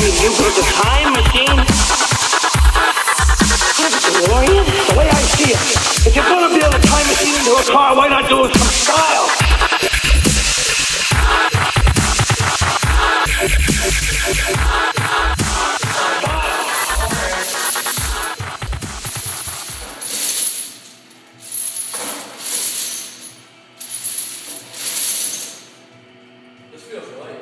You built a time machine? DeLorean? The way I see it, if you're gonna build a time machine into a car, why not do it some style? This feels light.